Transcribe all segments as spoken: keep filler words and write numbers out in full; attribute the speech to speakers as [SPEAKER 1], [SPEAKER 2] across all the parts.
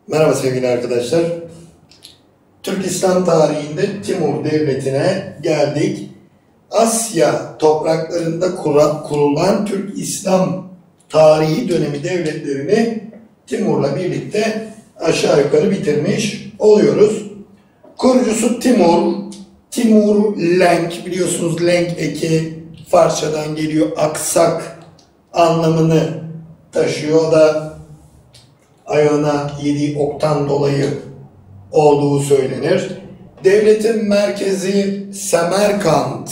[SPEAKER 1] Merhaba sevgili arkadaşlar. Türk İslam tarihinde Timur Devleti'ne geldik. Asya topraklarında kurulan Türk İslam tarihi dönemi devletlerini Timur'la birlikte aşağı yukarı bitirmiş oluyoruz. Kurucusu Timur, Timur Lenk, biliyorsunuz Lenk eki Farsçadan geliyor, aksak anlamını taşıyor. O da ayağına yediği oktan dolayı olduğu söylenir. Devletin merkezi Semerkant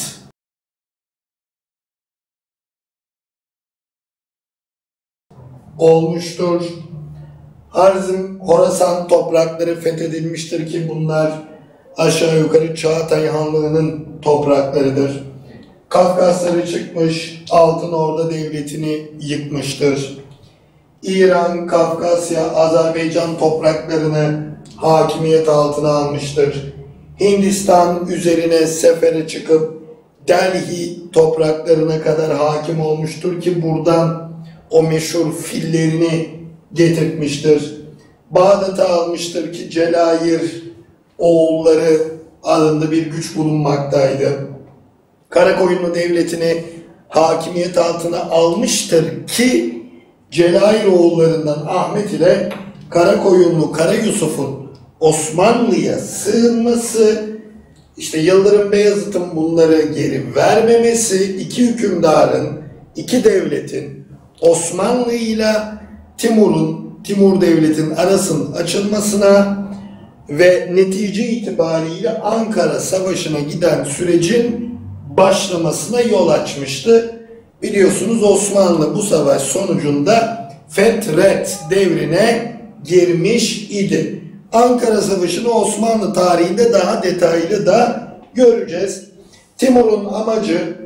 [SPEAKER 1] olmuştur. Harzim, Horasan toprakları fethedilmiştir ki bunlar aşağı yukarı Çağatay Hanlığı'nın topraklarıdır. Kafkasları çıkmış, Altın Orda Devleti'ni yıkmıştır. İran, Kafkasya, Azerbaycan topraklarını hakimiyet altına almıştır. Hindistan üzerine sefere çıkıp Delhi topraklarına kadar hakim olmuştur ki buradan o meşhur fillerini getirtmiştir. Bağdat'ı almıştır ki Celayir oğulları adında bir güç bulunmaktaydı. Karakoyunlu Devleti'ni hakimiyet altına almıştır ki Celayir oğullarından Ahmet ile Karakoyunlu Kara Yusuf'un Osmanlı'ya sığınması, işte Yıldırım Beyazıt'ın bunları geri vermemesi, iki hükümdarın, iki devletin Osmanlı ile Timur'un, Timur Devleti'nin arasının açılmasına ve netice itibariyle Ankara Savaşı'na giden sürecin başlamasına yol açmıştı. Biliyorsunuz Osmanlı bu savaş sonucunda Fetret devrine girmiş idi. Ankara Savaşı'nı Osmanlı tarihinde daha detaylı da göreceğiz. Timur'un amacı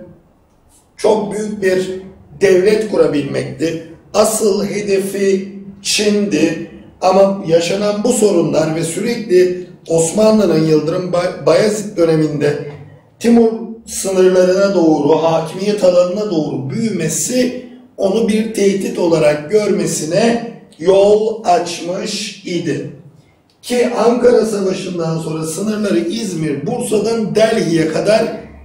[SPEAKER 1] çok büyük bir devlet kurabilmekti. Asıl hedefi Çin'di. Ama yaşanan bu sorunlar ve sürekli Osmanlı'nın Yıldırım Bayezid döneminde Timur sınırlarına doğru, hakimiyet alanına doğru büyümesi onu bir tehdit olarak görmesine yol açmış idi. Ki Ankara Savaşı'ndan sonra sınırları İzmir, Bursa'dan Delhi'ye kadar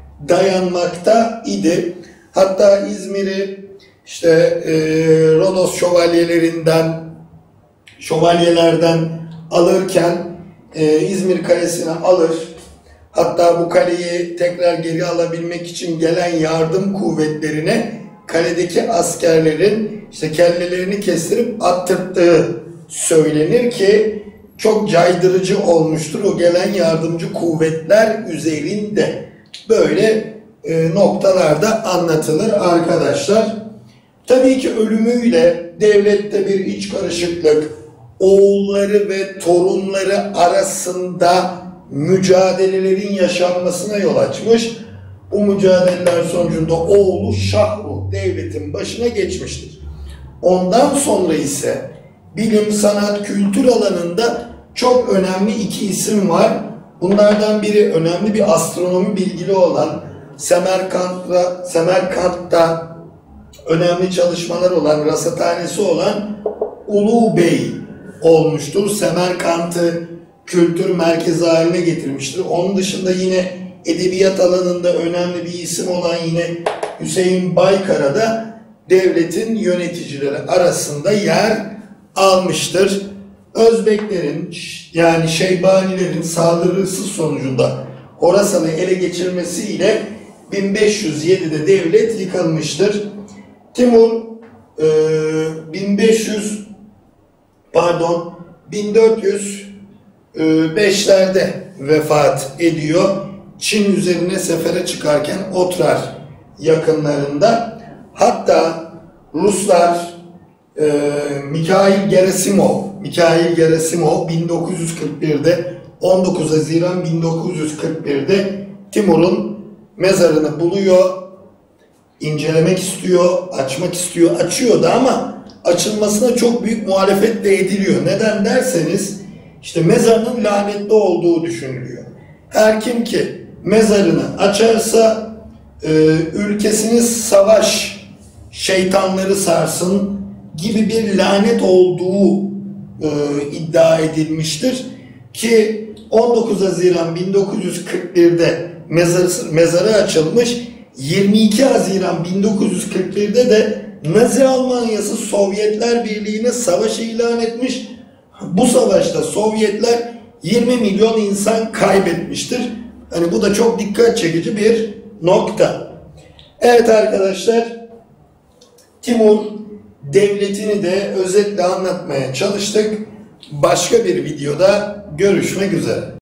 [SPEAKER 1] dayanmakta idi. Hatta İzmir'i işte e, Rodos şövalyelerinden, şövalyelerden alırken e, İzmir kalesine alır. Hatta bu kaleyi tekrar geri alabilmek için gelen yardım kuvvetlerine kaledeki askerlerin işte kellelerini kestirip attırttığı söylenir ki çok caydırıcı olmuştur o gelen yardımcı kuvvetler üzerinde. Böyle e, noktalarda anlatılır arkadaşlar. Tabii ki ölümüyle devlette bir iç karışıklık, oğulları ve torunları arasında mücadelelerin yaşanmasına yol açmış. Bu mücadeleler sonucunda oğlu Şahruh devletin başına geçmiştir. Ondan sonra ise bilim, sanat, kültür alanında çok önemli iki isim var. Bunlardan biri önemli bir astronomi bilgili olan Semerkant'ta, Semerkant'ta önemli çalışmalar olan, rasathanesi olan Ulu Bey olmuştur. Semerkant'ı kültür merkezi haline getirmiştir. Onun dışında yine edebiyat alanında önemli bir isim olan yine Hüseyin Baykara da devletin yöneticileri arasında yer almıştır. Özbeklerin yani Şeybanilerin saldırısı sonucunda Horasan'ı ele geçirmesiyle bin beş yüz yedide devlet yıkılmıştır. Timur e, bin beş yüz pardon bin dört yüz beşlerde vefat ediyor. Çin üzerine sefere çıkarken Otrar yakınlarında. Hatta Ruslar e, Mikhail Gerasimov Mikhail Gerasimov bin dokuz yüz kırk birde on dokuz Haziran bin dokuz yüz kırk birde Timur'un mezarını buluyor, incelemek istiyor, açmak istiyor, açıyordu ama açılmasına çok büyük muhalefet de ediliyor. Neden derseniz işte mezarının lanetli olduğu düşünülüyor. Her kim ki mezarını açarsa e, ülkesini savaş şeytanları sarsın gibi bir lanet olduğu e, iddia edilmiştir. Ki on dokuz Haziran bin dokuz yüz kırk bir'de mezarı, mezarı açılmış. yirmi iki Haziran bin dokuz yüz kırk bir'de de Nazi Almanyası Sovyetler Birliği'ne savaş ilan etmiş. Bu savaşta Sovyetler yirmi milyon insan kaybetmiştir. Hani bu da çok dikkat çekici bir nokta. Evet arkadaşlar, Timur Devleti'ni de özetle anlatmaya çalıştık. Başka bir videoda görüşmek üzere.